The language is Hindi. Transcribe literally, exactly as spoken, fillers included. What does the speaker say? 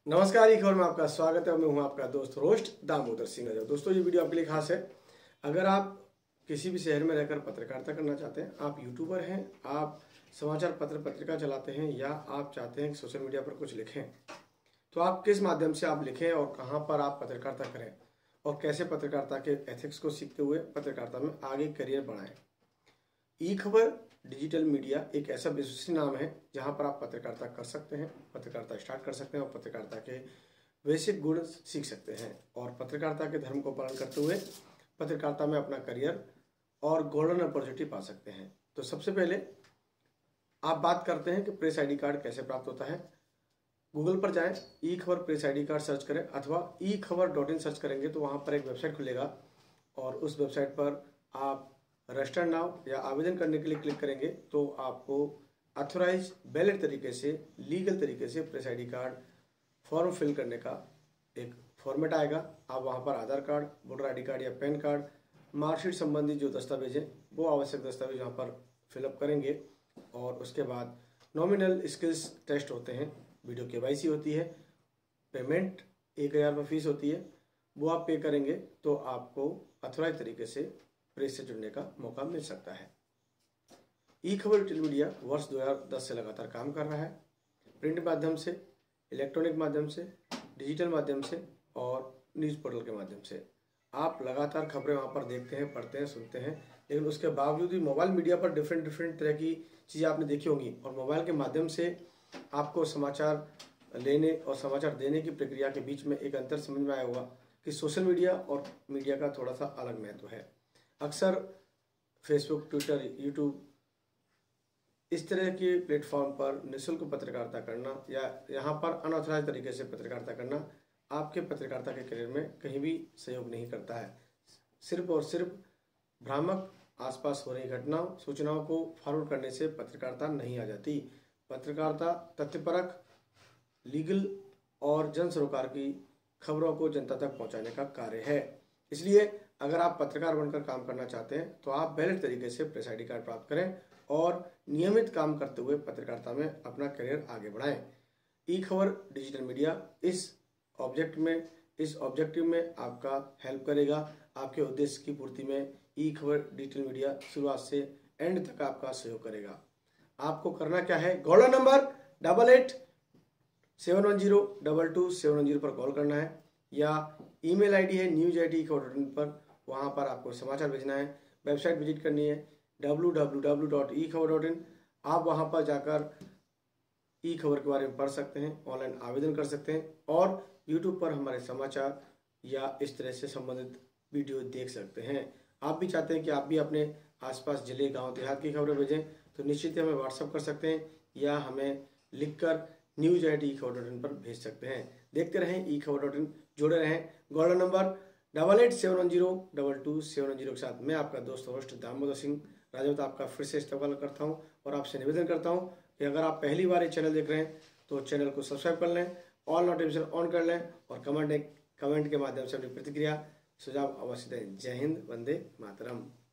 नमस्कार, ई खबर में आपका स्वागत है और मैं हूं आपका दोस्त रोस्ट दामोदर सिंह राजा। दोस्तों, ये वीडियो आपके लिए खास है। अगर आप किसी भी शहर में रहकर पत्रकारिता करना चाहते हैं, आप यूट्यूबर हैं, आप समाचार पत्र पत्रिका चलाते हैं या आप चाहते हैं कि सोशल मीडिया पर कुछ लिखें, तो आप किस माध्यम से आप लिखें और कहाँ पर आप पत्रकारिता करें और कैसे पत्रकारिता के एथिक्स को सीखते हुए पत्रकारिता में आगे करियर बढ़ाएं। ई खबर डिजिटल मीडिया एक ऐसा विश्वसनीय नाम है जहां पर आप पत्रकारिता कर सकते हैं, पत्रकारिता स्टार्ट कर सकते हैं और पत्रकारिता के बेसिक गुण सीख सकते हैं और पत्रकारिता के धर्म को पालन करते हुए पत्रकारिता में अपना करियर और गोल्डन अपॉर्चुनिटी पा सकते हैं। तो सबसे पहले आप बात करते हैं कि प्रेस आईडी कार्ड कैसे प्राप्त होता है। गूगल पर जाएं, ई खबर प्रेस आईडी कार्ड सर्च करें अथवा ई खबर डॉट इन सर्च करेंगे तो वहां पर एक वेबसाइट खुलेगा और उस वेबसाइट पर आप रजिस्टर नाउ या आवेदन करने के लिए क्लिक करेंगे तो आपको अथोराइज वैलिड तरीके से, लीगल तरीके से press ID card form fill करने का एक फॉर्मेट आएगा। आप वहां पर Aadhaar card, voter ID card या पैन कार्ड, मार्कशीट संबंधी जो दस्तावेज हैं वो आवश्यक दस्तावेज वहाँ पर फिलअप करेंगे और उसके बाद नॉमिनल स्किल्स टेस्ट होते हैं, वीडियो केवाईसी होती है, पेमेंट एक हज़ार रुपये फीस होती है, वो आप पे करेंगे तो आपको अथोराइज तरीके से प्रेस से जुड़ने का मौका मिल सकता है। ई खबर डिजिटल मीडिया वर्ष दो हज़ार दस से लगातार काम कर रहा है, प्रिंट माध्यम से, इलेक्ट्रॉनिक माध्यम से, डिजिटल माध्यम से और न्यूज़ पोर्टल के माध्यम से। आप लगातार खबरें वहाँ पर देखते हैं, पढ़ते हैं, सुनते हैं, लेकिन उसके बावजूद भी मोबाइल मीडिया पर डिफरेंट डिफरेंट तरह की चीज़ें आपने देखी होंगी और मोबाइल के माध्यम से आपको समाचार लेने और समाचार देने की प्रक्रिया के बीच में एक अंतर समझ में आया होगा कि सोशल मीडिया और मीडिया का थोड़ा सा अलग महत्व है। अक्सर फेसबुक, ट्विटर, यूट्यूब इस तरह के प्लेटफॉर्म पर निःशुल्क पत्रकारिता करना या यहाँ पर अनऑथराइज तरीके से पत्रकारिता करना आपके पत्रकारिता के करियर में कहीं भी सहयोग नहीं करता है। सिर्फ और सिर्फ भ्रामक आसपास हो रही घटनाओं, सूचनाओं को फॉरवर्ड करने से पत्रकारिता नहीं आ जाती। पत्रकारिता तथ्यपरक, लीगल और जन सरोकार की खबरों को जनता तक पहुँचाने का कार्य है। इसलिए अगर आप पत्रकार बनकर काम करना चाहते हैं तो आप वैलिड तरीके से प्रेस आईडी कार्ड प्राप्त करें और नियमित काम करते हुए पत्रकारिता में अपना करियर आगे बढ़ाएं। ई खबर डिजिटल मीडिया इस ऑब्जेक्ट में इस ऑब्जेक्टिव में आपका हेल्प करेगा, आपके उद्देश्य की पूर्ति में ई खबर डिजिटल मीडिया शुरुआत से एंड तक आपका सहयोग करेगा। आपको करना क्या है, golden number double eight seven one zero double two seven one zero पर कॉल करना है या ईमेल आईडी है न्यूज आई डी ई खबर डॉट इन पर, वहाँ पर आपको समाचार भेजना है। वेबसाइट विजिट करनी है W W W dot E खबर डॉट इन। आप वहाँ पर जाकर ई खबर के बारे में पढ़ सकते हैं, ऑनलाइन आवेदन कर सकते हैं और यूट्यूब पर हमारे समाचार या इस तरह से संबंधित वीडियो देख सकते हैं। आप भी चाहते हैं कि आप भी अपने आसपास जिले, गांव, देहात की खबरें भेजें तो निश्चित ही हमें व्हाट्सअप कर सकते हैं या हमें लिखकर न्यूज आई डी ई खबर डॉट इन पर भेज सकते हैं। देखते रहें ई खबर डॉट इन, जुड़े रहें। Golden number double eight seven one zero double two seven one zero के साथ मैं आपका दोस्त होस्ट दामोदर सिंह राजवत आपका फिर से इस्तेमाल करता हूं और आपसे निवेदन करता हूं कि अगर आप पहली बार ये चैनल देख रहे हैं तो चैनल को सब्सक्राइब कर लें, ऑल नोटिफिकेशन ऑन कर लें और कमेंट कमेंट के माध्यम से अपनी प्रतिक्रिया सुझाव अवश्य दें। जय हिंद, वंदे मातरम।